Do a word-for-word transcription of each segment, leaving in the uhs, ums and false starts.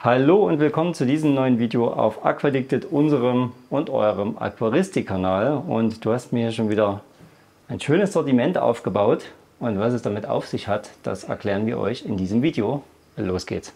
Hallo und willkommen zu diesem neuen Video auf Aquadicted, unserem und eurem Aquaristik-Kanal. Und du hast mir hier schon wieder ein schönes Sortiment aufgebaut. Und was es damit auf sich hat, das erklären wir euch in diesem Video. Los geht's!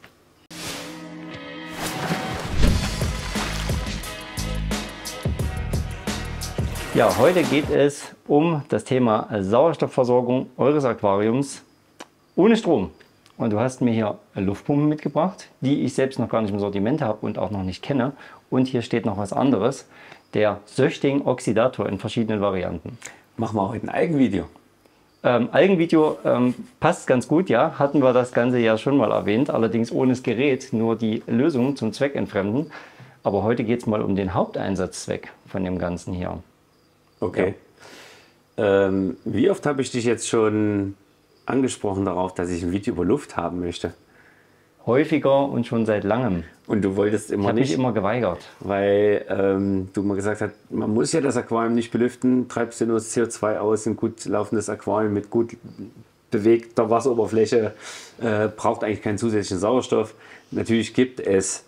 Ja, heute geht es um das Thema Sauerstoffversorgung eures Aquariums ohne Strom. Und du hast mir hier Luftpumpen mitgebracht, die ich selbst noch gar nicht im Sortiment habe und auch noch nicht kenne. Und hier steht noch was anderes, der Söchting Oxidator in verschiedenen Varianten. Machen wir heute ein Eigenvideo. Ähm, Eigenvideo ähm, passt ganz gut, ja. Hatten wir das Ganze ja schon mal erwähnt, allerdings ohne das Gerät, nur die Lösung zum Zweck entfremden. Aber heute geht es mal um den Haupteinsatzzweck von dem Ganzen hier. Okay. Ja. Ähm, wie oft habe ich dich jetzt schon angesprochen darauf, dass ich ein Video über Luft haben möchte? Häufiger und schon seit langem. Und du wolltest immer ich nicht? Ich habe mich immer geweigert. Weil ähm, du mal gesagt hast, man muss ja das Aquarium nicht belüften, treibst du nur das C O zwei aus, ein gut laufendes Aquarium mit gut bewegter Wasseroberfläche, äh, braucht eigentlich keinen zusätzlichen Sauerstoff. Natürlich gibt es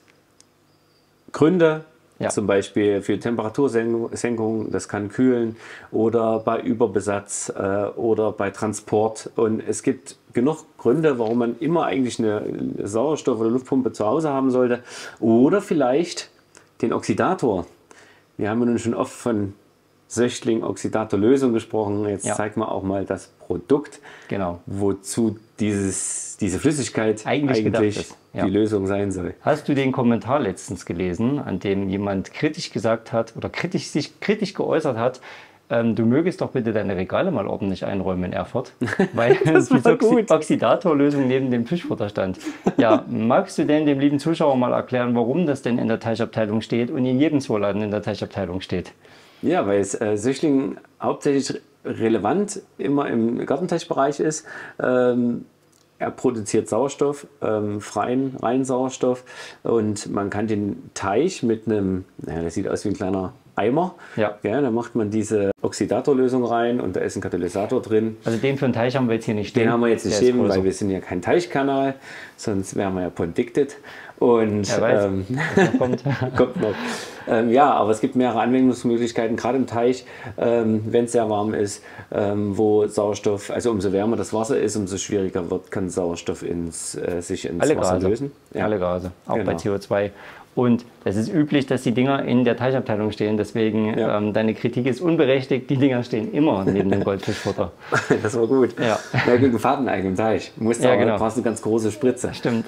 Gründe, ja. Zum Beispiel für Temperatursenkung, das kann kühlen, oder bei Überbesatz äh, oder bei Transport. Und es gibt genug Gründe, warum man immer eigentlich eine Sauerstoff- oder Luftpumpe zu Hause haben sollte. Oder vielleicht den Oxidator. Wir haben ja nun schon oft von Söchting-Oxidator-Lösung gesprochen. Jetzt ja. zeigt man auch mal das Produkt, genau. wozu dieses, diese Flüssigkeit eigentlich, eigentlich ist. Ja. die Lösung sein soll. Hast du den Kommentar letztens gelesen, an dem jemand kritisch gesagt hat oder kritisch, sich kritisch geäußert hat, ähm, du mögest doch bitte deine Regale mal ordentlich einräumen in Erfurt, weil diese Oxi Oxidatorlösung neben dem Fischfutter stand. Ja, magst du denn dem lieben Zuschauer mal erklären, warum das denn in der Teichabteilung steht und in jedem Zooladen in der Teichabteilung steht? Ja, weil es äh, Söchling hauptsächlich relevant immer im Gartenteichbereich ist. Ähm, er produziert Sauerstoff, ähm, freien, reinen Sauerstoff, und man kann den Teich mit einem, naja, das sieht aus wie ein kleiner Eimer, ja. Ja, da macht man diese Oxidatorlösung rein und da ist ein Katalysator drin. Also den für einen Teich haben wir jetzt hier nicht stehen. Den haben wir jetzt nicht stehen, weil wir sind ja kein Teichkanal, sonst wären wir ja Addicted. Und ja, weiß, ähm, noch kommt. kommt noch. Ähm, ja, aber es gibt mehrere Anwendungsmöglichkeiten, gerade im Teich, ähm, wenn es sehr warm ist, ähm, wo Sauerstoff, also umso wärmer das Wasser ist, umso schwieriger wird, kann Sauerstoff ins, äh, sich ins Alle Wasser Gase. lösen. Ja. Alle Gase, auch genau. bei C O zwei. Und es ist üblich, dass die Dinger in der Teichabteilung stehen. Deswegen, ja. ähm, deine Kritik ist unberechtigt. Die Dinger stehen immer neben dem Goldfischfutter. Das war gut. Ja. Ja, gegen Fahrteneigen im Teich. Du musst ja, aber, genau. brauchst eine ganz große Spritze. Stimmt.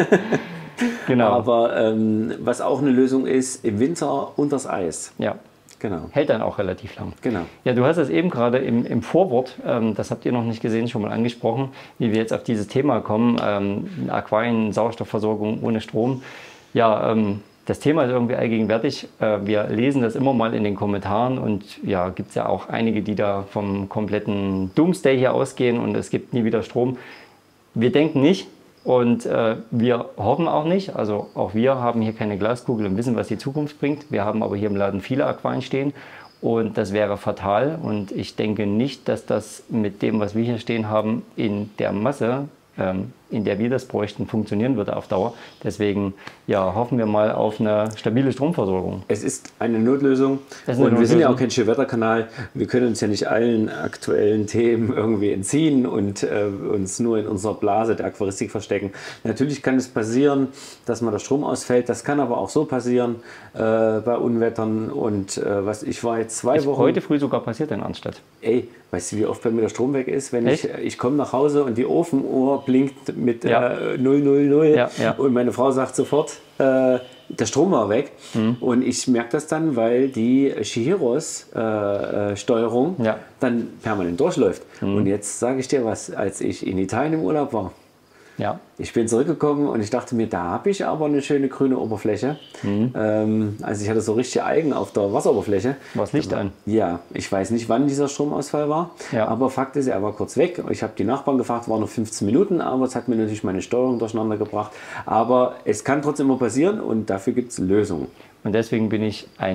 Genau. Aber ähm, was auch eine Lösung ist, im Winter unters Eis. Ja. Genau. Hält dann auch relativ lang. Genau. Ja, du hast es eben gerade im, im Vorwort, ähm, das habt ihr noch nicht gesehen, schon mal angesprochen, wie wir jetzt auf dieses Thema kommen, ähm, Aquarien, Sauerstoffversorgung ohne Strom. Ja, ähm, das Thema ist irgendwie allgegenwärtig. Äh, wir lesen das immer mal in den Kommentaren und ja, gibt es ja auch einige, die da vom kompletten Doomsday hier ausgehen und es gibt nie wieder Strom. Wir denken nicht. Und äh, wir hoffen auch nicht, also auch wir haben hier keine Glaskugel und wissen, was die Zukunft bringt. Wir haben aber hier im Laden viele Aquarien stehen und das wäre fatal. Und ich denke nicht, dass das mit dem, was wir hier stehen haben, in der Masse, ähm, in der wir das bräuchten, funktionieren würde auf Dauer. Deswegen ja, hoffen wir mal auf eine stabile Stromversorgung. Es ist eine Notlösung eine und Notlösung. Wir sind ja auch kein Schönwetterkanal. Wir können uns ja nicht allen aktuellen Themen irgendwie entziehen und äh, uns nur in unserer Blase der Aquaristik verstecken. Natürlich kann es passieren, dass mal der Strom ausfällt. Das kann aber auch so passieren äh, bei Unwettern. Und äh, was ich war jetzt zwei ist Wochen... heute früh sogar passiert in Arnstadt. Ey, weißt du, wie oft bei mir der Strom weg ist? Wenn Echt? ich, ich komme nach Hause und die Ofenuhr blinkt mit ja. äh, null null null ja, ja. und meine Frau sagt sofort, äh, der Strom war weg. Mhm. Und ich merke das dann, weil die Chihiros-Steuerung äh, ja. dann permanent durchläuft. Mhm. Und jetzt sage ich dir was, als ich in Italien im Urlaub war, ja. ich bin zurückgekommen und ich dachte mir, da habe ich aber eine schöne grüne Oberfläche. Mhm. Ähm, also ich hatte so richtig Algen auf der Wasseroberfläche. War das Licht an? Ja, ich weiß nicht, wann dieser Stromausfall war, ja. aber Fakt ist, er war kurz weg. Ich habe die Nachbarn gefragt, waren noch fünfzehn Minuten, aber es hat mir natürlich meine Steuerung durcheinander gebracht. Aber es kann trotzdem immer passieren und dafür gibt es Lösungen. Und deswegen bin ich ein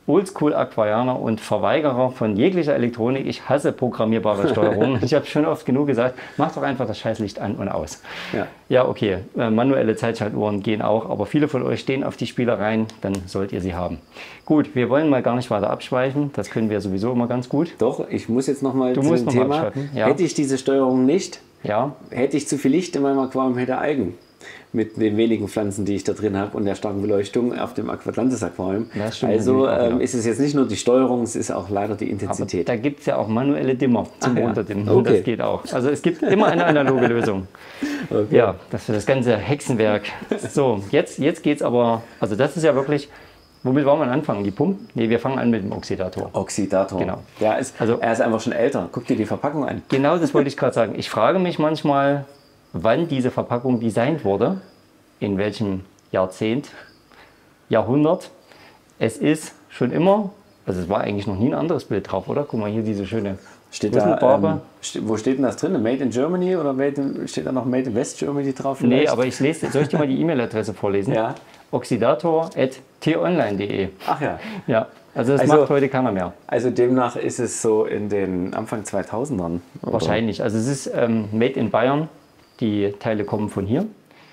Oldschool-Aquarianer und Verweigerer von jeglicher Elektronik. Ich hasse programmierbare Steuerung. Ich habe schon oft genug gesagt, mach doch einfach das Scheißlicht an und aus. Ja, ja okay, äh, manuelle Zeitschaltuhren gehen auch, aber viele von euch stehen auf die Spielereien, dann sollt ihr sie haben. Gut, wir wollen mal gar nicht weiter abschweifen, das können wir sowieso immer ganz gut. Doch, ich muss jetzt nochmal zu dem Thema, ja. Hätte ich diese Steuerung nicht, ja. hätte ich zu viel Licht in meinem Aquarium, hätte Algen. Mit den wenigen Pflanzen, die ich da drin habe und der starken Beleuchtung auf dem Aquatlantis-Aquarium. Also ähm, ist es jetzt nicht nur die Steuerung, es ist auch leider die Intensität. Aber da gibt es ja auch manuelle Dimmer zum Ach, Runterdimmen. Ja. Okay. Das geht auch. Also es gibt immer eine analoge Lösung. Okay. Ja, das für das ganze Hexenwerk. So, jetzt, jetzt geht es aber, also das ist ja wirklich, womit wollen wir anfangen? Die Pumpen? Ne, wir fangen an mit dem Oxidator. Oxidator. Genau. Der ist, also, er ist einfach schon älter. Guck dir die Verpackung an. Genau, das wollte ich gerade sagen. Ich frage mich manchmal, wann diese Verpackung designt wurde, in welchem Jahrzehnt, Jahrhundert. Es ist schon immer, also es war eigentlich noch nie ein anderes Bild drauf, oder? Guck mal hier diese schöne steht da, ähm, wo steht denn das drin? Made in Germany oder made in, steht da noch Made in West Germany drauf? Vielleicht? Nee, aber ich lese, soll ich dir mal die E-Mail-Adresse vorlesen? Ja. oxidator at t online punkt de. Ach ja. Ja, also das also, macht heute keiner mehr. Also demnach ist es so in den Anfang zweitausendern? Oder? Wahrscheinlich. Also es ist ähm, Made in Bayern. Die Teile kommen von hier.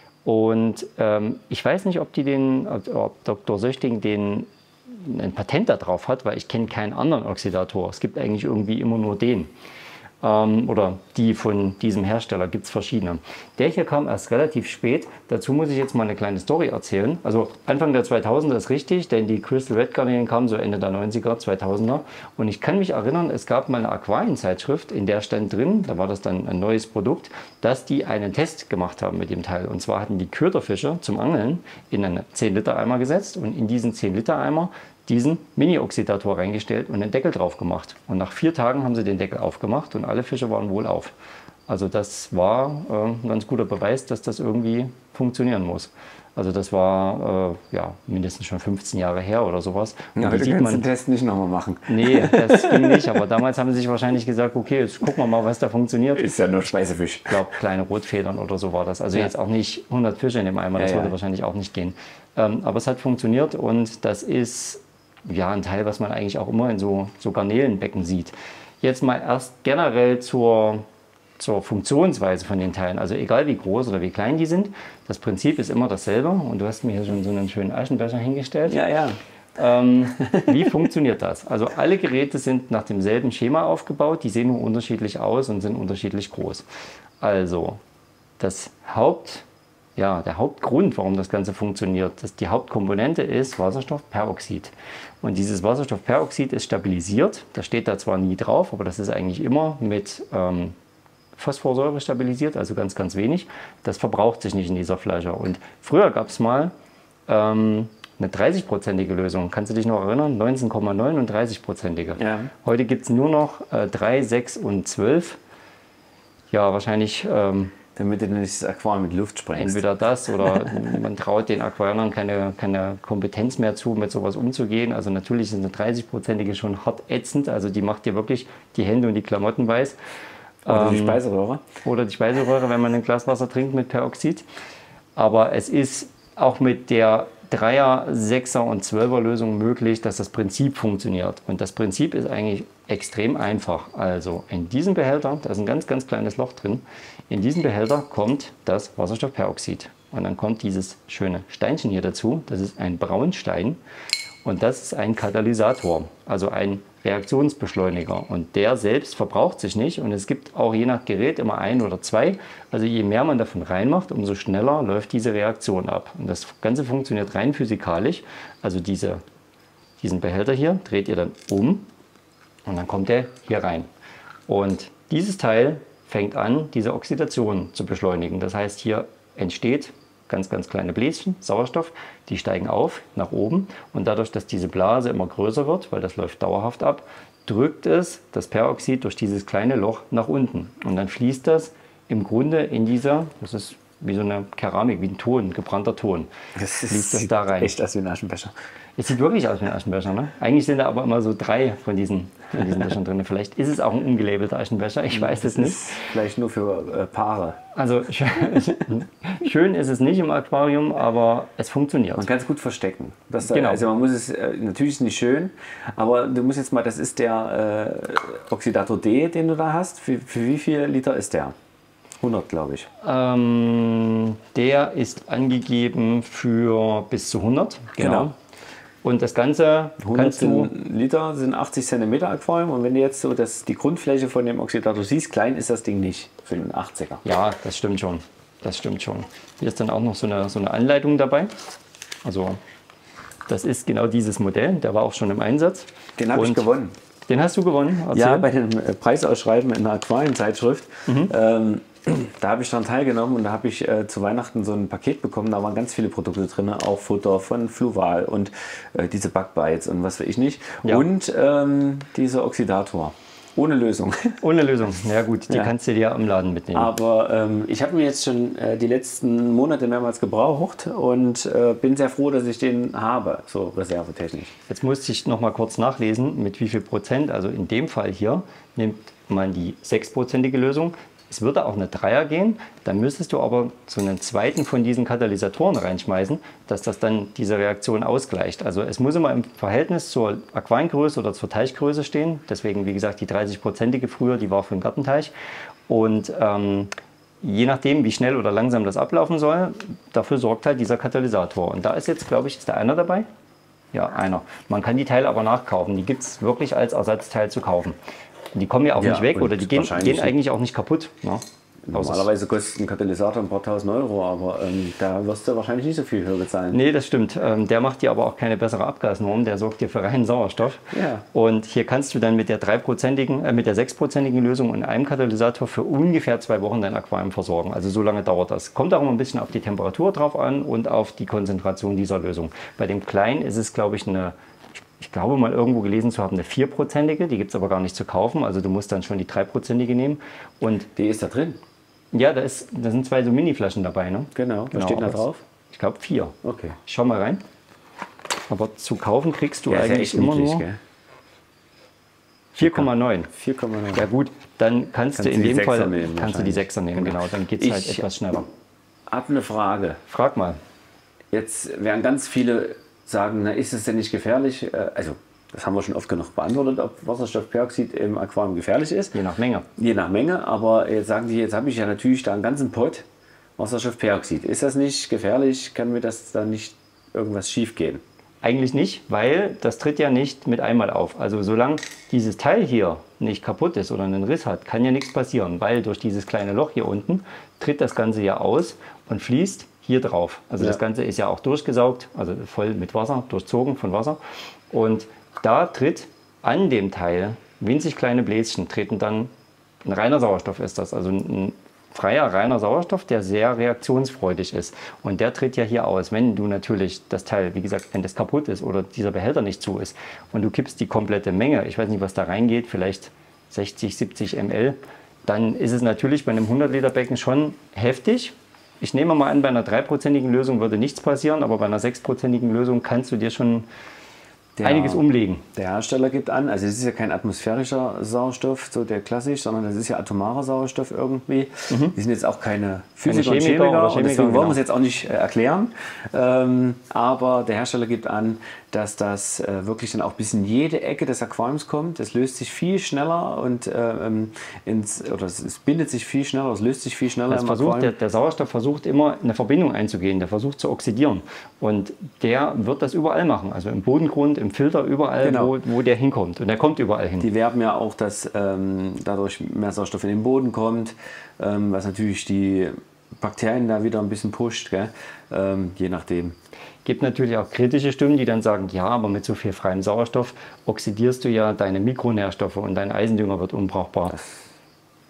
Und ähm, ich weiß nicht, ob, die den, ob, ob Doktor Söchting den, ein Patent darauf hat, weil ich kenne keinen anderen Oxidator. Es gibt eigentlich irgendwie immer nur den. Ähm, oder die von diesem Hersteller, gibt es verschiedene. Der hier kam erst relativ spät. Dazu muss ich jetzt mal eine kleine Story erzählen. Also Anfang der zweitausender ist richtig, denn die Crystal Red Garnelen kamen so Ende der neunziger, zweitausender. Und ich kann mich erinnern, es gab mal eine Aquarienzeitschrift, in der stand drin, da war das dann ein neues Produkt, dass die einen Test gemacht haben mit dem Teil. Und zwar hatten die Köderfische zum Angeln in einen zehn Liter Eimer gesetzt und in diesen zehn Liter Eimer diesen Mini-Oxidator reingestellt und einen Deckel drauf gemacht. Und nach vier Tagen haben sie den Deckel aufgemacht und alle Fische waren wohlauf. Also das war äh, ein ganz guter Beweis, dass das irgendwie funktionieren muss. Also das war äh, ja, mindestens schon fünfzehn Jahre her oder sowas. Und ja, heute sieht kannst man, du den Test nicht nochmal machen. Nee, das ging nicht. Aber damals haben sie sich wahrscheinlich gesagt, okay, jetzt gucken wir mal, was da funktioniert. Ist ja nur Speisefisch. Ich glaube, kleine Rotfedern oder so war das. Also ja. Jetzt auch nicht hundert Fische in dem Eimer, das ja, würde ja. wahrscheinlich auch nicht gehen. Ähm, aber es hat funktioniert und das ist ja ein Teil, was man eigentlich auch immer in so, so Garnelenbecken sieht. Jetzt mal erst generell zur, zur Funktionsweise von den Teilen. Also egal wie groß oder wie klein die sind, das Prinzip ist immer dasselbe. Und du hast mir hier schon so einen schönen Aschenbecher hingestellt. Ja, ja. Ähm, wie funktioniert das? Also alle Geräte sind nach demselben Schema aufgebaut, die sehen nur unterschiedlich aus und sind unterschiedlich groß. Also das Haupt, ja, der Hauptgrund, warum das Ganze funktioniert, dass die Hauptkomponente ist Wasserstoffperoxid. Und dieses Wasserstoffperoxid ist stabilisiert. Das steht da zwar nie drauf, aber das ist eigentlich immer mit ähm, Phosphorsäure stabilisiert, also ganz, ganz wenig. Das verbraucht sich nicht in dieser Flasche. Und früher gab es mal ähm, eine dreißig-prozentige Lösung. Kannst du dich noch erinnern? neunzehn Komma neun und dreißig-prozentige. Ja. Heute gibt es nur noch äh, drei, sechs und zwölf. Ja, wahrscheinlich... Ähm, damit du nicht das Aquarium mit Luft sprengst. Entweder das oder man traut den Aquarianern keine, keine Kompetenz mehr zu, mit sowas umzugehen. Also natürlich ist eine dreißig-prozentige schon hart ätzend. Also die macht dir wirklich die Hände und die Klamotten weiß. Oder ähm, die Speiseröhre. Oder die Speiseröhre, wenn man ein Glas Wasser trinkt mit Peroxid. Aber es ist auch mit der Dreier-, Sechser- und Zwölfer-Lösung möglich, dass das Prinzip funktioniert. Und das Prinzip ist eigentlich extrem einfach. Also in diesem Behälter, da ist ein ganz, ganz kleines Loch drin, in diesen Behälter kommt das Wasserstoffperoxid. Und dann kommt dieses schöne Steinchen hier dazu, das ist ein Braunstein. Und das ist ein Katalysator, also ein Reaktionsbeschleuniger. Und der selbst verbraucht sich nicht. Und es gibt auch je nach Gerät immer ein oder zwei. Also je mehr man davon reinmacht, umso schneller läuft diese Reaktion ab. Und das Ganze funktioniert rein physikalisch. Also diese, diesen Behälter hier dreht ihr dann um und dann kommt der hier rein. Und dieses Teil fängt an, diese Oxidation zu beschleunigen. Das heißt, hier entsteht ganz, ganz kleine Bläschen, Sauerstoff, die steigen auf, nach oben. Und dadurch, dass diese Blase immer größer wird, weil das läuft dauerhaft ab, drückt es das Peroxid durch dieses kleine Loch nach unten. Und dann fließt das im Grunde in dieser, das ist wie so eine Keramik, wie ein Ton, gebrannter Ton. Das ist, Liegt das sieht da rein. echt aus wie ein Aschenbecher. Es sieht wirklich aus wie ein Aschenbecher, ne? Eigentlich sind da aber immer so drei von diesen, von diesen Bechern drin. Vielleicht ist es auch ein umgelabelter Aschenbecher, ich weiß es nicht. Vielleicht nur für äh, Paare. Also schön, schön ist es nicht im Aquarium, aber es funktioniert. Man kann es gut verstecken. Das, Genau. Also man muss es, äh, natürlich ist es nicht schön, aber du musst jetzt mal, das ist der äh, Oxidator D, den du da hast. Für, für wie viel Liter ist der? hundert, glaube ich. Ähm, der ist angegeben für bis zu hundert. Genau. Genau. Und das Ganze hundert kannst du... Liter sind achtzig Zentimeter Aquarium und wenn du jetzt so das, die Grundfläche von dem Oxidator siehst, klein ist das Ding nicht für den achtziger. Ja, das stimmt schon. Das stimmt schon. Hier ist dann auch noch so eine, so eine Anleitung dabei. Also das ist genau dieses Modell. Der war auch schon im Einsatz. Den habe ich Und gewonnen. Den hast du gewonnen? Erzähl. Ja, bei dem äh, Preisausschreiben in der Aquarienzeitschrift. Mhm. Ähm, da habe ich daran teilgenommen und da habe ich äh, zu Weihnachten so ein Paket bekommen. Da waren ganz viele Produkte drin, auch Futter von Fluval und äh, diese Bugbites und was weiß ich nicht. Ja. Und ähm, dieser Oxidator. Ohne Lösung. Ohne Lösung. Ja gut, die Ja. kannst du dir im Laden mitnehmen. Aber ähm, ich habe mir jetzt schon äh, die letzten Monate mehrmals gebraucht und äh, bin sehr froh, dass ich den habe, so reservetechnisch. Jetzt musste ich noch mal kurz nachlesen, mit wie viel Prozent. Also in dem Fall hier nimmt man die sechsprozentige Lösung. Es würde auch eine Dreier gehen, dann müsstest du aber so einen zweiten von diesen Katalysatoren reinschmeißen, dass das dann diese Reaktion ausgleicht. Also es muss immer im Verhältnis zur Aquariengröße oder zur Teichgröße stehen. Deswegen, wie gesagt, die dreißig-prozentige früher, die war für den Gartenteich. Und ähm, je nachdem, wie schnell oder langsam das ablaufen soll, dafür sorgt halt dieser Katalysator. Und da ist jetzt, glaube ich, ist da einer dabei? Ja, einer. Man kann die Teile aber nachkaufen. Die gibt es wirklich als Ersatzteil zu kaufen. Die kommen ja auch Ja, nicht weg und oder die gehen, wahrscheinlich gehen eigentlich auch nicht kaputt. Ne? Normalerweise kostet ein Katalysator ein paar tausend Euro, aber ähm, da wirst du wahrscheinlich nicht so viel höher bezahlen. Nee, das stimmt. Ähm, der macht dir aber auch keine bessere Abgasnorm, der sorgt dir für reinen Sauerstoff. Ja. Und hier kannst du dann mit der dreiprozentigen, äh, mit der sechsprozentigen Lösung und einem Katalysator für ungefähr zwei Wochen dein Aquarium versorgen. Also so lange dauert das. Kommt auch immer ein bisschen auf die Temperatur drauf an und auf die Konzentration dieser Lösung. Bei dem kleinen ist es, glaube ich, eine Ich glaube mal irgendwo gelesen zu haben, eine vierprozentige, die gibt es aber gar nicht zu kaufen, also du musst dann schon die dreiprozentige nehmen. Und Die ist da drin? ja, da, ist, da sind zwei so Mini-Flaschen dabei, ne? Genau. Was steht da aber drauf? Ich glaube vier. Okay. Schau mal rein. Aber zu kaufen kriegst du Ja, ist ja eigentlich echt immer niedlich, nur gell? vier Komma neun. vier Komma neun. Ja gut, dann kannst, Kannst du du in die dem Sechser Fall nehmen, kannst du die wahrscheinlich. Sechser nehmen, genau. Dann geht es halt Ich- etwas schneller. Hab eine Frage. Frag mal. Jetzt werden ganz viele sagen, na, ist es denn nicht gefährlich? Äh, Also, das haben wir schon oft genug beantwortet, ob Wasserstoffperoxid im Aquarium gefährlich ist. Je nach Menge. Je nach Menge, aber jetzt sagen die, jetzt habe ich ja natürlich da einen ganzen Pott Wasserstoffperoxid. Ist das nicht gefährlich? Kann mir das da nicht irgendwas schief gehen? Eigentlich nicht, weil das tritt ja nicht mit einmal auf. Also solange dieses Teil hier nicht kaputt ist oder einen Riss hat, kann ja nichts passieren, weil durch dieses kleine Loch hier unten tritt das Ganze ja aus und fließt hier drauf. Also Ja. das Ganze ist ja auch durchgesaugt, also voll mit Wasser, durchzogen von Wasser. Und da tritt an dem Teil winzig kleine Bläschen, treten dann, ein reiner Sauerstoff ist das, also ein freier, reiner Sauerstoff, der sehr reaktionsfreudig ist. Und der tritt ja hier aus. Wenn du natürlich das Teil, wie gesagt, wenn das kaputt ist oder dieser Behälter nicht zu ist und du kippst die komplette Menge, ich weiß nicht, was da reingeht, vielleicht sechzig, siebzig Milliliter, dann ist es natürlich bei einem hundert Liter Becken schon heftig. Ich nehme mal an, bei einer dreiprozentigen Lösung würde nichts passieren, aber bei einer sechsprozentigen Lösung kannst du dir schon Der, einiges umlegen. Der Hersteller gibt an, also es ist ja kein atmosphärischer Sauerstoff, so der klassisch, sondern das ist ja atomarer Sauerstoff irgendwie. Die sind jetzt auch keine Physiker und Chemiker Chemiker, oder und Chemiker, deswegen wollen genau. wir es jetzt auch nicht äh, erklären. Ähm, aber der Hersteller gibt an, dass das äh, wirklich dann auch bis in jede Ecke des Aquariums kommt. Es löst sich viel schneller und äh, ähm, ins, oder es, es bindet sich viel schneller, es löst sich viel schneller Das im versucht, der, Aquarium. der Sauerstoff versucht immer eine Verbindung einzugehen, der versucht zu oxidieren. Und der wird das überall machen, also im Bodengrund, im Filter, überall, Genau. wo, wo der hinkommt. Und der kommt überall hin. Die werben ja auch, dass ähm, dadurch mehr Sauerstoff in den Boden kommt, ähm, was natürlich die Bakterien da wieder ein bisschen pusht, gell? Ähm, je nachdem. Gibt natürlich auch kritische Stimmen, die dann sagen, ja, aber mit so viel freiem Sauerstoff oxidierst du ja deine Mikronährstoffe und dein Eisendünger wird unbrauchbar.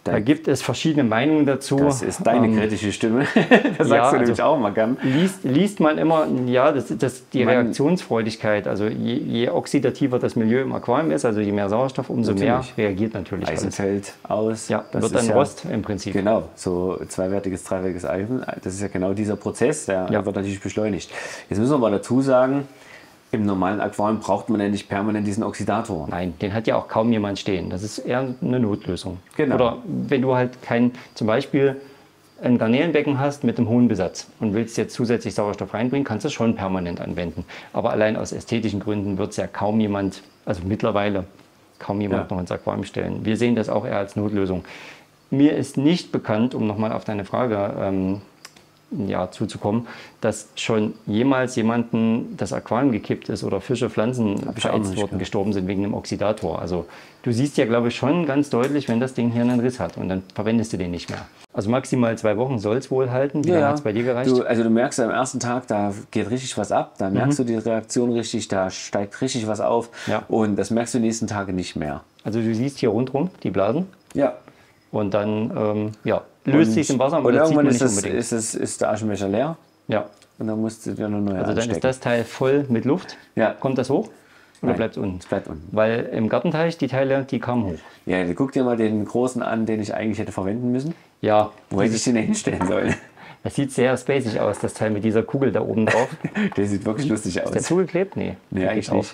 Da gibt es verschiedene Meinungen dazu. Das ist deine ähm, kritische Stimme. Das sagst ja, du nämlich also auch mal gern. Liest, liest man immer, ja, das, das, die man, Reaktionsfreudigkeit. Also je, je oxidativer das Milieu im Aquarium ist, also je mehr Sauerstoff, umso natürlich. mehr reagiert natürlich Eisen alles. Fällt aus. Ja, das wird dann ja, Rost im Prinzip. Genau, so zweiwertiges, dreiwertiges Eisen. Das ist ja genau dieser Prozess, der ja. wird natürlich beschleunigt. Jetzt müssen wir mal dazu sagen, im normalen Aquarium braucht man ja nicht permanent diesen Oxidator. Nein, den hat ja auch kaum jemand stehen. Das ist eher eine Notlösung. Genau. Oder wenn du halt kein, zum Beispiel ein Garnelenbecken hast mit einem hohen Besatz und willst jetzt zusätzlich Sauerstoff reinbringen, kannst du es schon permanent anwenden. Aber allein aus ästhetischen Gründen wird es ja kaum jemand, also mittlerweile kaum jemand ja. noch ins Aquarium stellen. Wir sehen das auch eher als Notlösung. Mir ist nicht bekannt, um nochmal auf deine Frage ähm, ja, zuzukommen, dass schon jemals jemanden das Aquarium gekippt ist oder Fische, Pflanzen verätzt wurden, gestorben sind wegen einem Oxidator. Also du siehst ja, glaube ich, schon ganz deutlich, wenn das Ding hier einen Riss hat und dann verwendest du den nicht mehr. Also maximal zwei Wochen soll es wohl halten. Wie ja, lange hat es bei dir gereicht? Du, also du merkst am ersten Tag, da geht richtig was ab, da merkst mhm. du die Reaktion richtig, da steigt richtig was auf ja. und das merkst du die nächsten Tage nicht mehr. Also du siehst hier rundherum die Blasen. Ja. Und dann ähm, ja, löst sich im Wasser, aber und das irgendwann sieht man ist, nicht es, ist, es, ist der Aschenbecher leer. Ja. Und dann musst du dir eine neue Also dann anstecken. ist das Teil voll mit Luft. Ja. Kommt das hoch oder bleibt es unten? Es bleibt unten. Weil im Gartenteich die Teile, die kamen hoch. Ja, guck dir mal den großen an, den ich eigentlich hätte verwenden müssen. Ja. Wo hätte ich den hinstellen sollen? Das sieht sehr spacig aus, das Teil mit dieser Kugel da oben drauf. Der sieht wirklich lustig aus. Ist der zugeklebt? Nee. Nee, eigentlich nicht.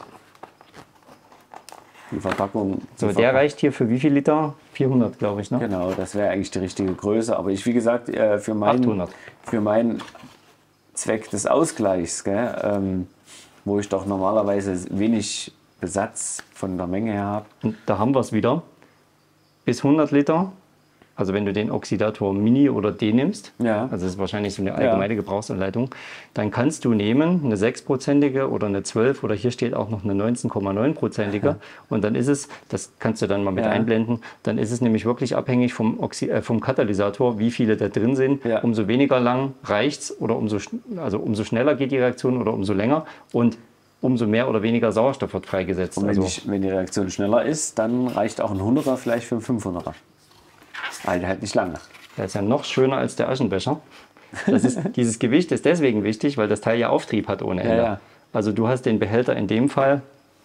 Die Verpackung. So, der reicht hier für wie viel Liter? vierhundert, glaube ich, ne? Genau, das wäre eigentlich die richtige Größe. Aber ich, wie gesagt, für meinen, für meinen Zweck des Ausgleichs, gell, ähm, wo ich doch normalerweise wenig Besatz von der Menge her habe. Und da haben wir es wieder. Bis hundert Liter. Also wenn du den Oxidator Mini oder D nimmst, ja. also das ist wahrscheinlich so eine allgemeine ja. Gebrauchsanleitung, dann kannst du nehmen eine sechs-prozentige oder eine zwölf oder hier steht auch noch eine neunzehn Komma neun-prozentige ja. und dann ist es, das kannst du dann mal mit ja. einblenden, dann ist es nämlich wirklich abhängig vom, Oxy äh, vom Katalysator, wie viele da drin sind. Ja. Umso weniger lang reicht's oder umso, also umso schneller geht die Reaktion oder umso länger und umso mehr oder weniger Sauerstoff wird freigesetzt. Und wenn, also, ich, wenn die Reaktion schneller ist, dann reicht auch ein hunderter vielleicht für ein fünfhunderter. Also halt nicht lange. Der ist ja noch schöner als der Aschenbecher. Das ist, dieses Gewicht ist deswegen wichtig, weil das Teil ja Auftrieb hat ohne Ende. Ja, ja. Also du hast den Behälter in dem Fall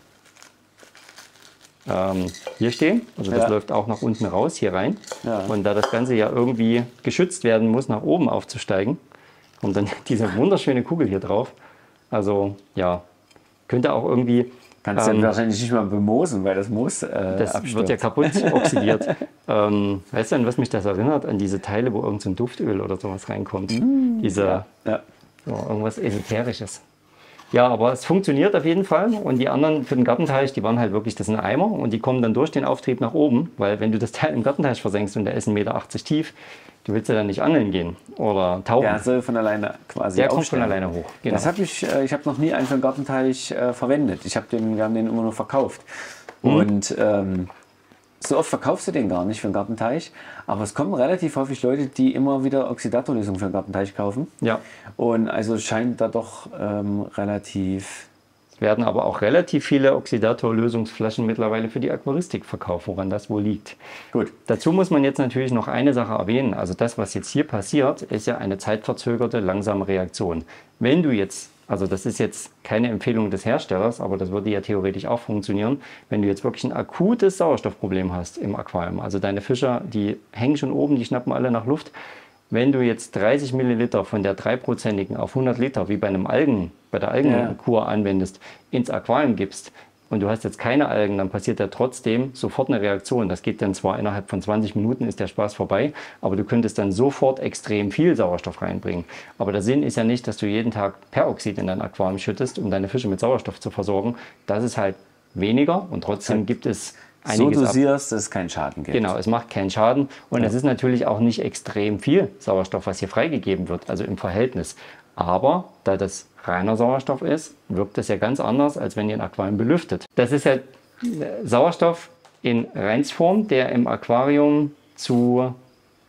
ähm, hier stehen. Also das ja. läuft auch nach unten raus, hier rein. Ja. Und da das Ganze ja irgendwie geschützt werden muss, nach oben aufzusteigen, kommt dann diese wunderschöne Kugel hier drauf. Also ja, könnte auch irgendwie... Kannst du ähm, ja wahrscheinlich nicht mal bemoosen, weil das Moos äh, Das abstürzt. wird ja kaputt oxidiert. ähm, weißt du, an was mich das erinnert? An diese Teile, wo irgend so ein Duftöl oder sowas reinkommt. Mm, diese, ja, ja. So, irgendwas Esoterisches. Ja, aber es funktioniert auf jeden Fall. Und die anderen für den Gartenteich, die waren halt wirklich, das sind Eimer. Und die kommen dann durch den Auftrieb nach oben. Weil wenn du das Teil im Gartenteich versenkst und der ist ein Meter achtzig tief, du willst ja dann nicht angeln gehen oder tauchen. Der soll von alleine quasi Der kommt von alleine hoch. Genau. Das habe ich, äh, ich habe noch nie einen für den Gartenteich äh, verwendet. Ich habe den, wir haben den immer nur verkauft. Mhm. Und ähm, so oft verkaufst du den gar nicht für den Gartenteich. Aber es kommen relativ häufig Leute, die immer wieder Oxidatorlösungen für den Gartenteich kaufen. Ja. Und also scheint da doch ähm, relativ... Es werden aber auch relativ viele Oxidatorlösungsflaschen mittlerweile für die Aquaristik verkauft, woran das wohl liegt. Gut. Dazu muss man jetzt natürlich noch eine Sache erwähnen. Also das, was jetzt hier passiert, ist ja eine zeitverzögerte, langsame Reaktion. Wenn du jetzt, also das ist jetzt keine Empfehlung des Herstellers, aber das würde ja theoretisch auch funktionieren, wenn du jetzt wirklich ein akutes Sauerstoffproblem hast im Aquarium, also deine Fischer, die hängen schon oben, die schnappen alle nach Luft. Wenn du jetzt dreißig Milliliter von der dreiprozentigen auf hundert Liter, wie bei einem Algen, bei der Algenkur ja. anwendest, ins Aquarium gibst und du hast jetzt keine Algen, dann passiert ja trotzdem sofort eine Reaktion. Das geht dann zwar innerhalb von zwanzig Minuten, ist der Spaß vorbei, aber du könntest dann sofort extrem viel Sauerstoff reinbringen. Aber der Sinn ist ja nicht, dass du jeden Tag Peroxid in dein Aquarium schüttest, um deine Fische mit Sauerstoff zu versorgen. Das ist halt weniger und trotzdem gibt es so dosierst, dass es keinen Schaden gibt. Genau, es macht keinen Schaden und ja. es ist natürlich auch nicht extrem viel Sauerstoff, was hier freigegeben wird, also im Verhältnis. Aber da das reiner Sauerstoff ist, wirkt es ja ganz anders, als wenn ihr ein Aquarium belüftet. Das ist ja Sauerstoff in Reinsform, der im Aquarium zu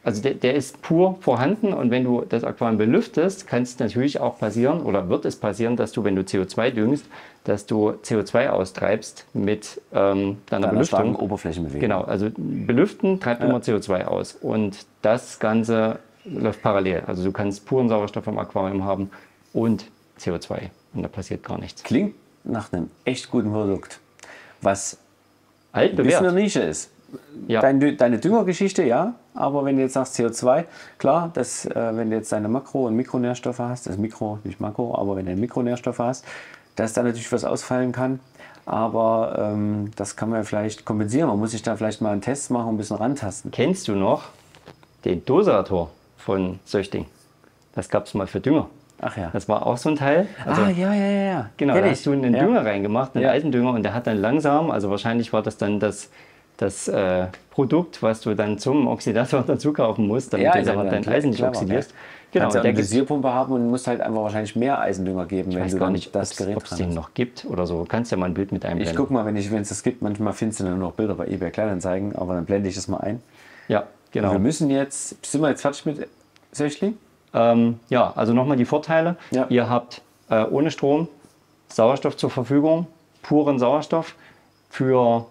Also der, der ist pur vorhanden und wenn du das Aquarium belüftest, kann es natürlich auch passieren oder wird es passieren, dass du, wenn du C O zwei düngst, dass du C O zwei austreibst mit ähm, deiner Deiner Belüftung. Oberflächenbewegung. Genau, also belüften treibt Ja. immer C O zwei aus und das Ganze läuft parallel. Also du kannst puren Sauerstoff im Aquarium haben und C O zwei und da passiert gar nichts. Klingt nach einem echt guten Produkt, was Alt ein bisschen bewährt. eine Nische ist. Ja. Deine, deine Düngergeschichte, ja, aber wenn du jetzt sagst C O zwei, klar, dass, äh, wenn du jetzt deine Makro- und Mikronährstoffe hast, das Mikro, nicht Makro, aber wenn du Mikronährstoffe hast, dass da natürlich was ausfallen kann. Aber ähm, das kann man ja vielleicht kompensieren. Man muss sich da vielleicht mal einen Test machen und ein bisschen rantasten. Kennst du noch den Dosator von Söchting? Das gab es mal für Dünger. Ach ja. Das war auch so ein Teil. Also, ah, ja, ja, ja, ja. genau, Kenn da ich. hast du einen ja. Dünger reingemacht, einen Ja. Eisendünger, und der hat dann langsam, also wahrscheinlich war das dann das, das äh, Produkt, was du dann zum Oxidator dazu kaufen musst, damit Ja, du ist aber dann dann dein Eisen nicht clever, oxidierst. ja. Genau, Kannst ja und der eine gibt, Dosierpumpe haben und musst halt einfach wahrscheinlich mehr Eisendünger geben, ich wenn weiß du gar dann nicht, das ob Gerät es dran den hast. noch gibt oder so. Du kannst ja mal ein Bild mit Ich einblenden. guck mal, wenn es das gibt, manchmal findest du dann nur noch Bilder bei eBay Kleinanzeigen, aber dann blende ich das mal ein. Ja, genau. Wir müssen jetzt, sind wir jetzt fertig mit Söchling? Ähm, ja, also nochmal die Vorteile. Ja. Ihr habt äh, ohne Strom Sauerstoff zur Verfügung, puren Sauerstoff für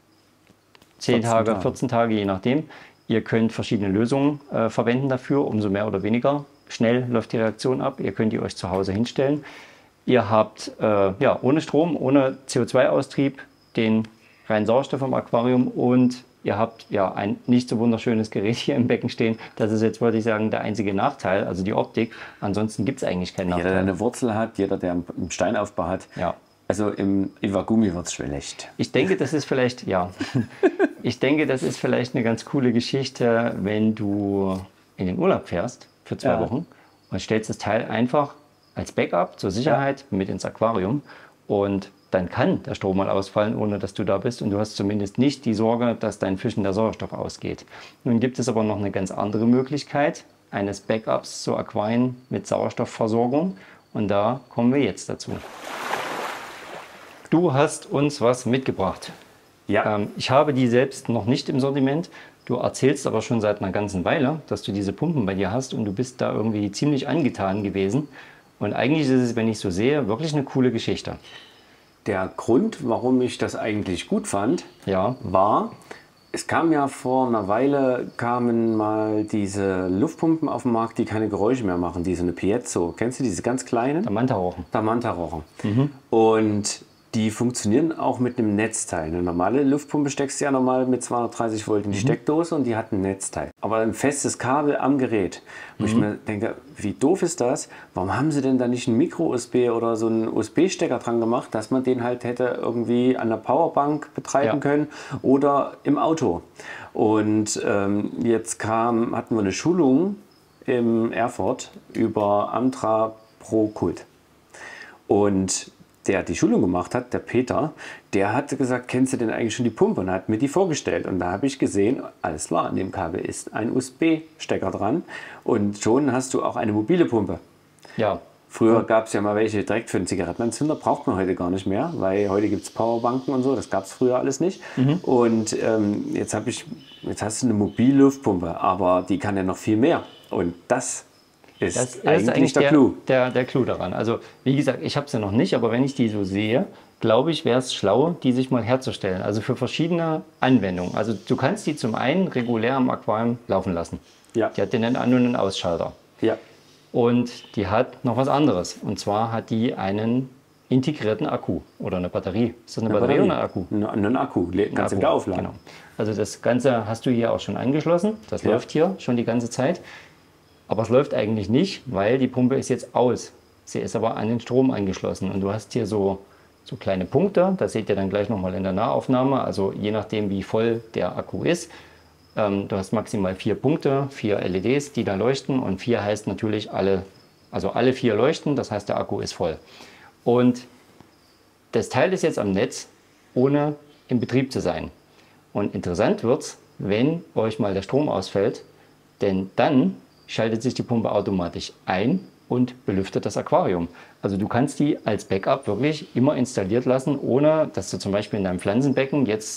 zehn vierzehn Tage, Tage. vierzehn Tage, je nachdem. Ihr könnt verschiedene Lösungen äh, verwenden dafür, umso mehr oder weniger schnell läuft die Reaktion ab. Ihr könnt die euch zu Hause hinstellen. Ihr habt äh, ja, ohne Strom, ohne C O zwei Austrieb den reinen Sauerstoff im Aquarium und ihr habt ja ein nicht so wunderschönes Gerät hier im Becken stehen. Das ist jetzt, wollte ich sagen, der einzige Nachteil, also die Optik. Ansonsten gibt es eigentlich keinen Jeder, der Nachteil. eine Wurzel hat, jeder, der einen Steinaufbau hat. Ja. Also im Iwagumi wird es schlecht. Ich denke, das ist vielleicht, ja, ich denke, das ist vielleicht eine ganz coole Geschichte, wenn du in den Urlaub fährst für zwei Ja. Wochen und stellst das Teil einfach als Backup zur Sicherheit mit ins Aquarium und dann kann der Strom mal ausfallen, ohne dass du da bist und du hast zumindest nicht die Sorge, dass dein Fischen der Sauerstoff ausgeht. Nun gibt es aber noch eine ganz andere Möglichkeit eines Backups zu Aquarien mit Sauerstoffversorgung und da kommen wir jetzt dazu. Du hast uns was mitgebracht. Ja, Ähm, ich habe die selbst noch nicht im Sortiment. Du erzählst aber schon seit einer ganzen Weile, dass du diese Pumpen bei dir hast und du bist da irgendwie ziemlich angetan gewesen. Und eigentlich ist es, wenn ich so sehe, wirklich eine coole Geschichte. der Grund, warum ich das eigentlich gut fand, Ja, war, es kam ja vor einer Weile, kamen mal diese Luftpumpen auf den Markt, die keine Geräusche mehr machen, die so eine Piezo. Kennst du diese ganz kleinen? der Manta-Rauchen. Damanta-Rocher. Und die funktionieren auch mit einem Netzteil. Eine normale Luftpumpe steckst du ja normal mit zweihundertdreißig Volt in die Steckdose und die hat ein Netzteil. Aber ein festes Kabel am Gerät. Wo ich mir denke, wie doof ist das? Warum haben sie denn da nicht einen Micro-U S B oder so einen U S B-Stecker dran gemacht, dass man den halt hätte irgendwie an der Powerbank betreiben Ja. können oder im Auto? Und ähm, jetzt kam, hatten wir eine Schulung im Erfurt über Amtra Pro Kult. Und der die Schulung gemacht hat, der Peter, der hatte gesagt, kennst du denn eigentlich schon die Pumpe? Und hat mir die vorgestellt. Und da habe ich gesehen, alles klar, an dem Kabel ist ein U S B-Stecker dran. Und schon hast du auch eine mobile Pumpe. Ja, Früher gab es ja mal welche direkt für einen Zigarettenanzünder, braucht man heute gar nicht mehr, weil heute gibt es Powerbanken und so, das gab es früher alles nicht. Und ähm, jetzt, hab ich, jetzt hast du eine mobile Luftpumpe, aber die kann ja noch viel mehr. Und das ist, das ist eigentlich, eigentlich der, der, Clou. der, der Clou daran. Also wie gesagt, ich habe sie noch nicht, aber wenn ich die so sehe, glaube ich, wäre es schlau, die sich mal herzustellen. Also für verschiedene Anwendungen. Also du kannst die zum einen regulär im Aquarium laufen lassen. Ja. Die hat den an- und einen Ausschalter. Ja. Und die hat noch was anderes. Und zwar hat die einen integrierten Akku oder eine Batterie. Ist das eine, Batterie, oder ein Akku? Ein, ein Akku, Le- kannst du Akku, wieder aufladen. Genau. Also das Ganze hast du hier auch schon angeschlossen. Das Ja. läuft hier schon die ganze Zeit. Aber es läuft eigentlich nicht, weil die Pumpe ist jetzt aus. Sie ist aber an den Strom angeschlossen. Und du hast hier so, so kleine Punkte. Das seht ihr dann gleich nochmal in der Nahaufnahme. Also je nachdem, wie voll der Akku ist. Ähm, du hast maximal vier Punkte, vier L E Ds, die da leuchten. Und vier heißt natürlich alle, also alle vier leuchten. Das heißt, der Akku ist voll. Und das Teil ist jetzt am Netz, ohne in Betrieb zu sein. Und interessant wird es, wenn euch mal der Strom ausfällt, denn dann schaltet sich die Pumpe automatisch ein und belüftet das Aquarium. Also du kannst die als Backup wirklich immer installiert lassen, ohne dass du zum Beispiel in deinem Pflanzenbecken jetzt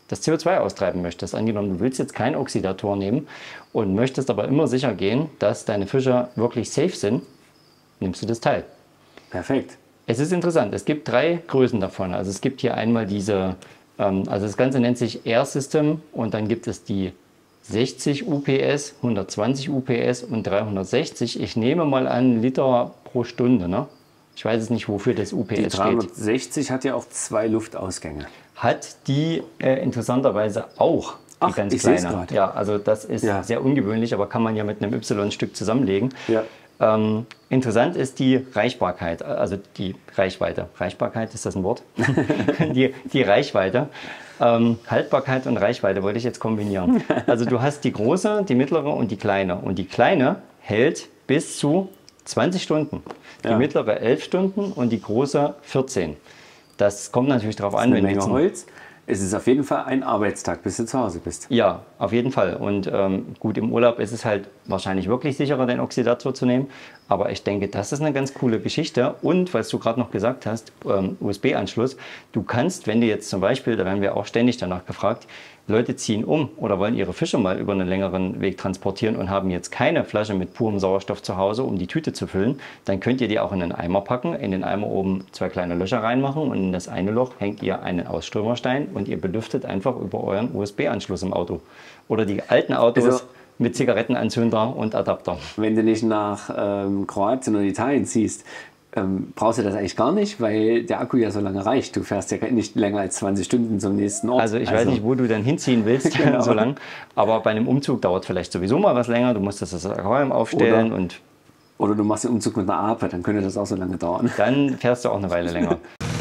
das C O zwei austreiben möchtest. Angenommen, du willst jetzt keinen Oxidator nehmen und möchtest aber immer sicher gehen, dass deine Fische wirklich safe sind, nimmst du das Teil. Perfekt. Es ist interessant, es gibt drei Größen davon. Also es gibt hier einmal diese, ähm, also das Ganze nennt sich Air System und dann gibt es die sechzig U P S, hundertzwanzig U P S und dreihundertsechzig. Ich nehme mal an Liter pro Stunde. Ne? Ich weiß es nicht, wofür das U P S die steht. dreihundertsechzig hat ja auch zwei Luftausgänge. Hat die äh, interessanterweise auch die Ach, ganz ich sehe es kleine. gerade. Ja, also das ist Ja. sehr ungewöhnlich, aber kann man ja mit einem Y-Stück zusammenlegen. Ja. Ähm, interessant ist die Reichbarkeit, also die Reichweite. Reichbarkeit, ist das ein Wort? die, die Reichweite. Ähm, Haltbarkeit und Reichweite wollte ich jetzt kombinieren. Also du hast die große, die mittlere und die kleine. Und die kleine hält bis zu zwanzig Stunden. Die Ja. mittlere elf Stunden und die große vierzehn. Das kommt natürlich darauf an, Eine wenn du Menge jetzt ein- Holz. Es ist auf jeden Fall ein Arbeitstag, bis du zu Hause bist. Ja, auf jeden Fall. Und ähm, gut, im Urlaub ist es halt wahrscheinlich wirklich sicherer, den Oxidator zu nehmen. Aber ich denke, das ist eine ganz coole Geschichte. Und was du gerade noch gesagt hast, ähm, U S B-Anschluss. Du kannst, wenn du jetzt zum Beispiel, da werden wir auch ständig danach gefragt, Leute ziehen um oder wollen ihre Fische mal über einen längeren Weg transportieren und haben jetzt keine Flasche mit purem Sauerstoff zu Hause, um die Tüte zu füllen, dann könnt ihr die auch in einen Eimer packen, in den Eimer oben zwei kleine Löcher reinmachen und in das eine Loch hängt ihr einen Ausströmerstein und ihr belüftet einfach über euren U S B-Anschluss im Auto. Oder die alten Autos Also- mit Zigarettenanzünder und Adapter. Wenn du nicht nach ähm, Kroatien oder Italien ziehst, ähm, brauchst du das eigentlich gar nicht, weil der Akku ja so lange reicht. Du fährst ja nicht länger als zwanzig Stunden zum nächsten Ort. Also ich weiß nicht, wo du dann hinziehen willst, Genau. so lang. Aber bei einem Umzug dauert vielleicht sowieso mal was länger. Du musst das Aquarium aufstellen Oder- und Oder du machst den Umzug mit einer Ape, dann könnte das auch so lange dauern. dann fährst du auch eine Weile länger.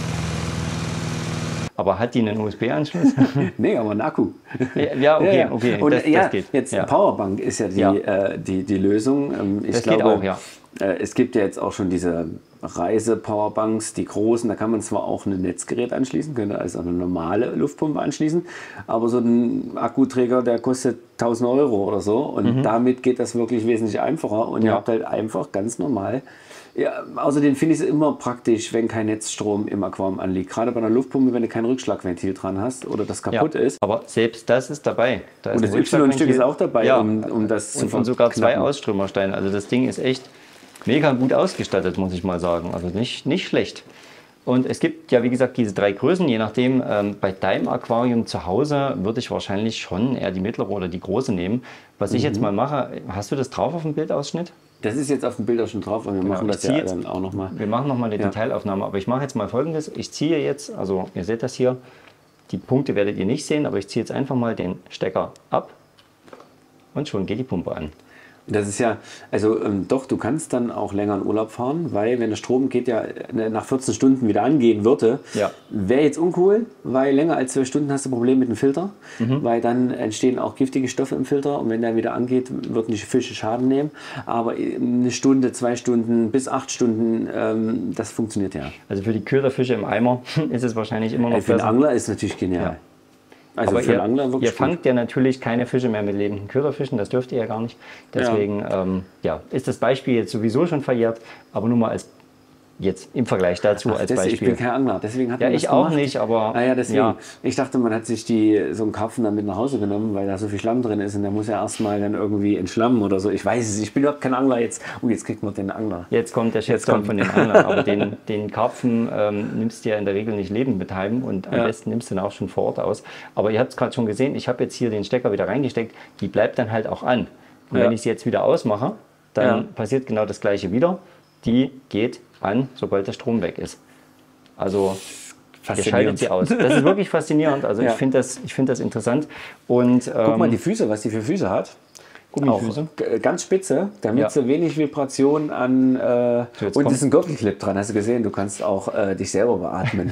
Aber hat die einen U S B-Anschluss? Nee, aber ein Akku. Ja, okay, okay, Und das, ja, das geht. jetzt Ja. Powerbank ist ja die, Ja. Äh, die, die Lösung. Ähm, ich Das glaube, geht auch, ja. äh, es gibt ja jetzt auch schon diese Reise-Powerbanks, die großen, da kann man zwar auch ein Netzgerät anschließen, könnte also eine normale Luftpumpe anschließen, aber so ein Akkuträger, der kostet tausend Euro oder so und damit geht das wirklich wesentlich einfacher und ihr Mhm. Ja. habt halt einfach ganz normal. Ja, außerdem finde ich es immer praktisch, wenn kein Netzstrom im Aquarium anliegt. Gerade bei einer Luftpumpe, wenn du kein Rückschlagventil dran hast oder das Ja. kaputt ist. Aber selbst das ist dabei. Da ist Und ein das Y-Stück ist Rückschlagventil. auch dabei, Ja. um, um das zu Und, und sogar zwei verknappen. Ausströmersteine. Also das Ding ist echt mega gut ausgestattet, muss ich mal sagen. Also nicht, nicht schlecht. Und es gibt ja, wie gesagt, diese drei Größen. Je nachdem, ähm, bei deinem Aquarium zu Hause würde ich wahrscheinlich schon eher die mittlere oder die große nehmen. Was ich Mhm. jetzt mal mache, hast du das drauf auf dem Bildausschnitt? Das ist jetzt auf dem Bild auch schon drauf und wir machen ich das ziehe ja jetzt- dann auch nochmal. Wir machen nochmal eine Ja. Detailaufnahme, aber ich mache jetzt mal Folgendes. Ich ziehe jetzt, also ihr seht das hier, die Punkte werdet ihr nicht sehen, aber ich ziehe jetzt einfach mal den Stecker ab und schon geht die Pumpe an. Das ist ja, also ähm, doch, du kannst dann auch länger in Urlaub fahren, weil wenn der Strom geht ja äh, nach vierzehn Stunden wieder angehen würde, Ja. wäre jetzt uncool, weil länger als zwölf Stunden hast du ein Problem mit dem Filter, Mhm. weil dann entstehen auch giftige Stoffe im Filter und wenn der wieder angeht, würden die Fische Schaden nehmen. Aber äh, eine Stunde, zwei Stunden bis acht Stunden, ähm, das funktioniert ja. Also für die Köderfische im Eimer ist es wahrscheinlich immer noch Äh, für den besser. Angler ist natürlich genial. Ja. Also Aber für ihr, den Angler wirklich ihr fangt ja natürlich keine Fische mehr mit lebenden Köderfischen, das dürft ihr ja gar nicht. Deswegen ähm, ja, ist das Beispiel jetzt sowieso schon verjährt, aber nur mal als jetzt im Vergleich dazu Ach, als deswegen, ich Beispiel. bin kein Angler, deswegen hat Ja, man das ich auch gemacht. nicht, aber Naja, deswegen. ja. Ich dachte, man hat sich die, so einen Karpfen dann mit nach Hause genommen, weil da so viel Schlamm drin ist und der muss ja erstmal dann irgendwie entschlammen oder so. Ich weiß es, ich bin überhaupt kein Angler jetzt. Oh, jetzt kriegt man den Angler. Jetzt kommt der Shitstorm kommt- von dem Angler, aber den, den Karpfen ähm, nimmst du ja in der Regel nicht lebend mit heim und am Ja. besten nimmst du ihn auch schon vor Ort aus. Aber ihr habt es gerade schon gesehen, ich habe jetzt hier den Stecker wieder reingesteckt, die bleibt dann halt auch an. Und Ja. wenn ich sie jetzt wieder ausmache, dann Ja. passiert genau das gleiche wieder. Die geht an, sobald der Strom weg ist. Also ihr schaltet sie aus. Das ist wirklich faszinierend. Also Ja. ich finde das, ich find das interessant. Und, ähm, Guck mal die Füße, was die für Füße hat. Gummifüße. Auch g- ganz spitze, damit Ja. so wenig Vibration an. Äh, So, jetzt und kommt- es ist ein Gürtelclip dran, hast du gesehen? Du kannst auch äh, dich selber beatmen.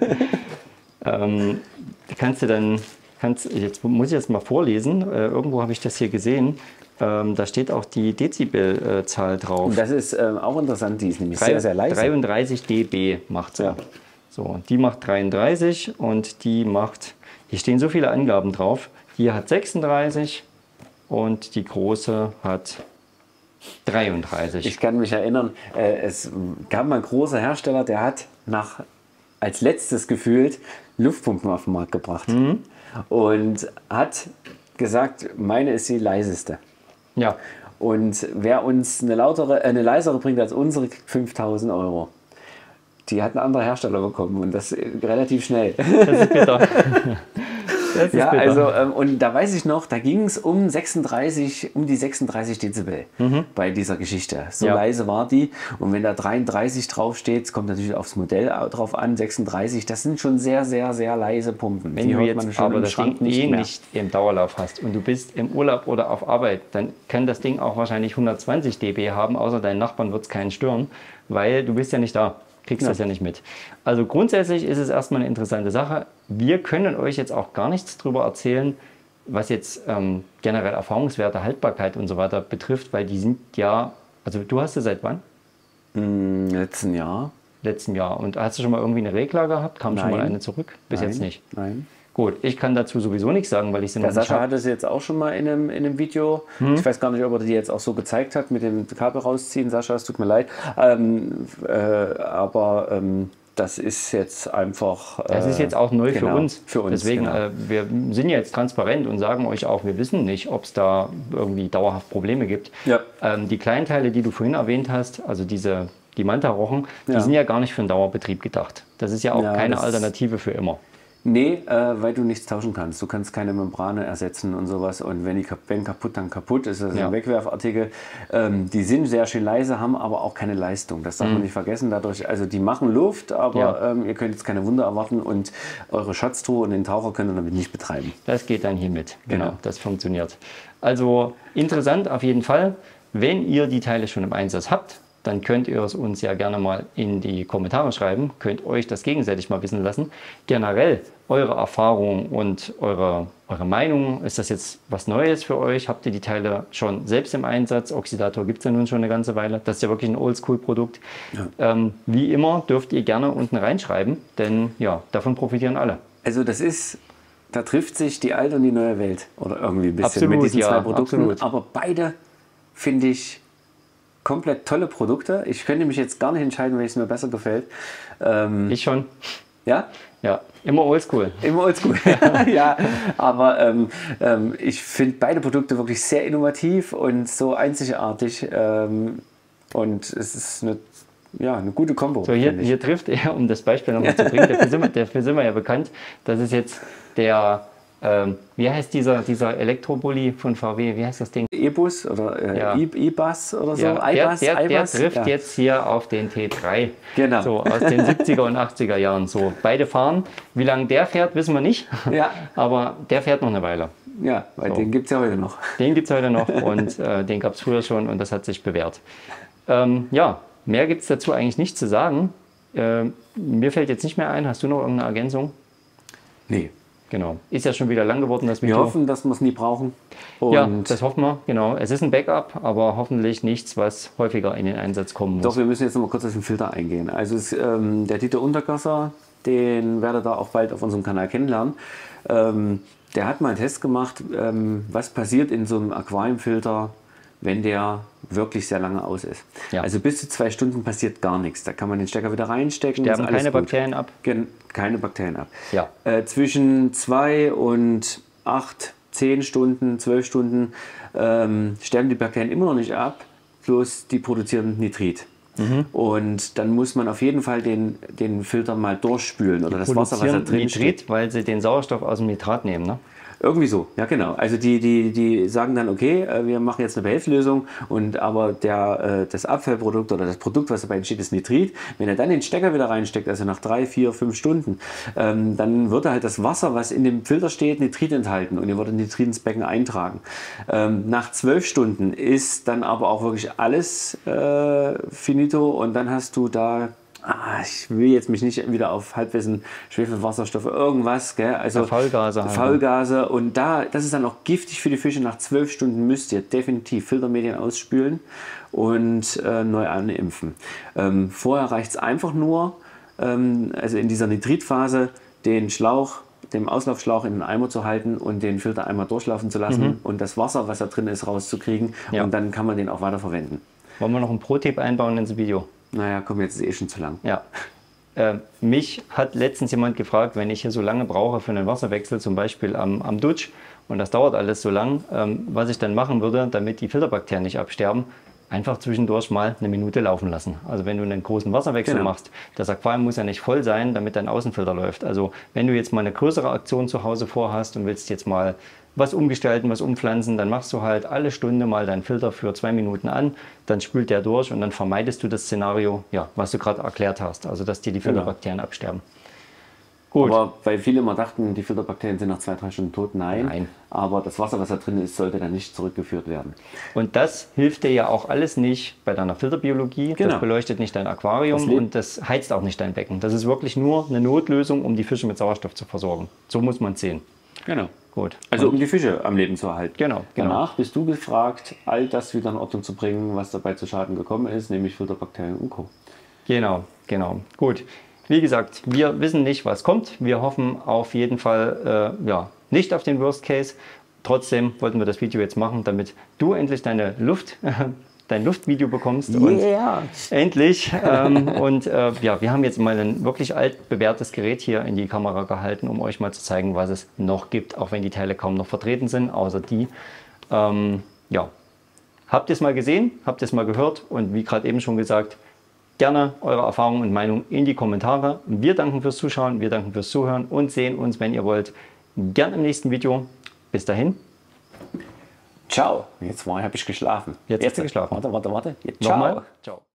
Ähm, die kannst du dann, kannst, jetzt muss ich das mal vorlesen, äh, irgendwo habe ich das hier gesehen, ähm, da steht auch die Dezibelzahl drauf. Und das ist äh, auch interessant, die ist nämlich sehr, sehr leise. dreiunddreißig dB macht sie. Ja. So, die macht dreiunddreißig und die macht, hier stehen so viele Angaben drauf, hier hat sechsunddreißig und die große hat dreiunddreißig. Ich kann mich erinnern, äh, es gab mal einen großen Hersteller, der hat nach als letztes gefühlt Luftpumpen auf den Markt gebracht Mhm. und hat gesagt, meine ist die leiseste. Ja, Und wer uns eine, lautere, äh, eine leisere bringt als unsere, kriegt fünftausend Euro. Die hat ein anderer Hersteller bekommen und das äh, relativ schnell. das ist bitter. Das ist Ja, bitter. also ähm, und da weiß ich noch, da ging es um sechsunddreißig, um die sechsunddreißig Dezibel bei dieser Geschichte. So Ja. leise war die. Und wenn da dreiunddreißig draufsteht, kommt natürlich aufs Modell au- drauf an, sechsunddreißig, das sind schon sehr, sehr, sehr leise Pumpen. Wenn die du hört jetzt man schon aber im das Schrank Ding eh mehr. nicht im Dauerlauf hast und du bist im Urlaub oder auf Arbeit, dann kann das Ding auch wahrscheinlich hundertzwanzig dB haben, außer deinen Nachbarn wird es keinen stören, weil du bist ja nicht da, kriegst Ja. das ja nicht mit. Also grundsätzlich ist es erstmal eine interessante Sache. Wir können euch jetzt auch gar nichts darüber erzählen, was jetzt ähm, generell Erfahrungswerte, Haltbarkeit und so weiter betrifft, weil die sind ja, also du hast sie seit wann? Im letzten Jahr. Letzten Jahr. Und hast du schon mal irgendwie eine Regler gehabt? Kam schon mal Nein. eine zurück? Bis Nein, jetzt nicht. Nein. Gut, ich kann dazu sowieso nichts sagen, weil ich sie Der noch nicht Sascha habe. hat es jetzt auch schon mal in einem, in einem Video. Mhm. Ich weiß gar nicht, ob er die jetzt auch so gezeigt hat mit dem Kabel rausziehen. Sascha, es tut mir leid. Ähm, äh, aber ähm, das ist jetzt einfach. Äh, Das ist jetzt auch neu genau, für uns. Für uns Deswegen, genau. äh, wir sind ja jetzt transparent und sagen euch auch, wir wissen nicht, ob es da irgendwie dauerhaft Probleme gibt. Ja. Ähm, die Kleinteile, die du vorhin erwähnt hast, also diese, die Manta-Rochen, die Ja. sind ja gar nicht für den Dauerbetrieb gedacht. Das ist ja auch Ja, keine das- Alternative für immer. Nee, äh, weil du nichts tauschen kannst. Du kannst keine Membrane ersetzen und sowas. Und wenn die kap wenn kaputt, dann kaputt. Das ist Ja. ein Wegwerfartikel. Ähm, die sind sehr schön leise, haben aber auch keine Leistung. Das darf man nicht vergessen. Dadurch, also die machen Luft, aber Ja. ähm, ihr könnt jetzt keine Wunder erwarten und eure Schatztruhe und den Taucher könnt ihr damit nicht betreiben. Das geht dann hier mit. Genau, Genau. das funktioniert. Also interessant auf jeden Fall. Wenn ihr die Teile schon im Einsatz habt, dann könnt ihr es uns ja gerne mal in die Kommentare schreiben, könnt euch das gegenseitig mal wissen lassen. Generell eure Erfahrung und eure, eure Meinung, ist das jetzt was Neues für euch? Habt ihr die Teile schon selbst im Einsatz? Oxidator gibt es ja nun schon eine ganze Weile. Das ist ja wirklich ein Oldschool-Produkt. Ja. Ähm, wie immer dürft ihr gerne unten reinschreiben, denn ja, davon profitieren alle. Also das ist, da trifft sich die alte und die neue Welt. Oder irgendwie ein bisschen Absolut, mit diesen ja, zwei Produkten. absolut. Aber beide finde ich komplett tolle Produkte. Ich könnte mich jetzt gar nicht entscheiden, welches mir besser gefällt. Ähm, Ich schon. ja? Ja, immer Oldschool. Immer oldschool. Ja, aber ähm, ähm, ich finde beide Produkte wirklich sehr innovativ und so einzigartig. Ähm, und es ist eine, ja, eine gute Kombo. So, hier, finde ich. hier trifft er, um das Beispiel nochmal zu bringen, dafür sind, wir, dafür sind wir ja bekannt, das ist jetzt der, ähm, wie heißt dieser, dieser Elektrobully von V W, wie heißt das Ding? E-Bus oder äh, Ja. E- E-Bus oder so. Ja, der, iBus, der, der iBus, trifft ja. jetzt hier auf den T drei, Genau. so aus den siebziger und achtziger Jahren. So, beide fahren, wie lange der fährt, wissen wir nicht, Ja, aber der fährt noch eine Weile. ja, weil So. den gibt es ja heute noch. Den gibt es heute noch und äh, den gab es früher schon und das hat sich bewährt. Ähm, ja, mehr gibt es dazu eigentlich nicht zu sagen. Ähm, mir fällt jetzt nicht mehr ein, hast du noch irgendeine Ergänzung? Nee. Genau. Ist ja schon wieder lang geworden, das Wir Video. hoffen, dass wir es nie brauchen. Und Ja, das hoffen wir, genau. Es ist ein Backup, aber hoffentlich nichts, was häufiger in den Einsatz kommen muss. Doch, wir müssen jetzt noch mal kurz auf den Filter eingehen. Also es, ähm, der Dieter Untergasser, den werdet ihr auch bald auf unserem Kanal kennenlernen. Ähm, der hat mal einen Test gemacht, ähm, was passiert in so einem Aquariumfilter, wenn der wirklich sehr lange aus ist. Ja. Also bis zu zwei Stunden passiert gar nichts. Da kann man den Stecker wieder reinstecken. Sterben ist alles keine gut. Bakterien ab? Gen keine Bakterien ab. Ja. Äh, zwischen zwei und acht, zehn Stunden, zwölf Stunden ähm, sterben die Bakterien immer noch nicht ab, bloß die produzieren Nitrit. Mhm. Und dann muss man auf jeden Fall den, den Filter mal durchspülen oder das Wasser, was da Produzieren drin steht. Nitrit, weil sie den Sauerstoff aus dem Nitrat nehmen, ne? Irgendwie so, ja genau. Also die, die, die sagen dann, okay, äh, wir machen jetzt eine Behelfslösung, und aber der, äh, das Abfallprodukt oder das Produkt, was dabei entsteht, ist Nitrit. Wenn er dann den Stecker wieder reinsteckt, also nach drei, vier, fünf Stunden, ähm, dann würde halt das Wasser, was in dem Filter steht, Nitrit enthalten, und ihr würdet Nitrit ins Becken eintragen. Ähm, nach zwölf Stunden ist dann aber auch wirklich alles äh, finito, und dann hast du da, Ah, ich will jetzt mich nicht wieder auf Halbwissen, Schwefelwasserstoffe, irgendwas, gell? Also Ja, Faulgase halt. Faulgase, und da, das ist dann auch giftig für die Fische. Nach zwölf Stunden müsst ihr definitiv Filtermedien ausspülen und äh, neu animpfen. Ähm, vorher reicht es einfach nur, ähm, also in dieser Nitritphase, den Schlauch, dem Auslaufschlauch in den Eimer zu halten und den Filter einmal durchlaufen zu lassen, Mhm. und das Wasser, was da drin ist, rauszukriegen, Ja. und dann kann man den auch weiter verwenden. Wollen wir noch einen Pro-Tipp einbauen ins Video? Naja, komm, jetzt ist eh schon zu lang. Ja. Äh, mich hat letztens jemand gefragt, wenn ich hier so lange brauche für einen Wasserwechsel, zum Beispiel am, am Dutsch, und das dauert alles so lang, ähm, was ich dann machen würde, damit die Filterbakterien nicht absterben. Einfach zwischendurch mal eine Minute laufen lassen. Also wenn du einen großen Wasserwechsel genau. machst, das Aquarium muss ja nicht voll sein, damit dein Außenfilter läuft. Also wenn du jetzt mal eine größere Aktion zu Hause vorhast und willst jetzt mal was umgestalten, was umpflanzen, dann machst du halt alle Stunde mal deinen Filter für zwei Minuten an, dann spült der durch und dann vermeidest du das Szenario, ja, was du gerade erklärt hast, also dass dir die Filterbakterien genau. absterben. Gut. Aber weil viele immer dachten, die Filterbakterien sind nach zwei, drei Stunden tot. Nein. Nein. Aber das Wasser, was da drin ist, sollte dann nicht zurückgeführt werden. Und das hilft dir ja auch alles nicht bei deiner Filterbiologie. Genau. Das beleuchtet nicht dein Aquarium das und das heizt auch nicht dein Becken. Das ist wirklich nur eine Notlösung, um die Fische mit Sauerstoff zu versorgen. So muss man es sehen. Genau. Gut. Also und um die Fische am Leben zu erhalten. Genau, genau. Danach bist du gefragt, all das wieder in Ordnung zu bringen, was dabei zu Schaden gekommen ist, nämlich Filterbakterien und Co. Genau, genau. Gut. Wie gesagt, wir wissen nicht, was kommt. Wir hoffen auf jeden Fall äh, ja, nicht auf den Worst Case. Trotzdem wollten wir das Video jetzt machen, damit du endlich deine Luft, dein Luftvideo bekommst. Yeah. Und endlich. Ähm, und äh, ja, wir haben jetzt mal ein wirklich altbewährtes Gerät hier in die Kamera gehalten, um euch mal zu zeigen, was es noch gibt, auch wenn die Teile kaum noch vertreten sind, außer die. Ähm, ja. Habt ihr es mal gesehen? Habt ihr es mal gehört? Und wie gerade eben schon gesagt, gerne eure Erfahrungen und Meinungen in die Kommentare. Wir danken fürs Zuschauen, wir danken fürs Zuhören und sehen uns, wenn ihr wollt, gern im nächsten Video. Bis dahin. Ciao. Jetzt habe ich geschlafen. Jetzt, Jetzt hast du geschlafen. Warte, warte, warte. Jetzt, ciao. Nochmal. Ciao.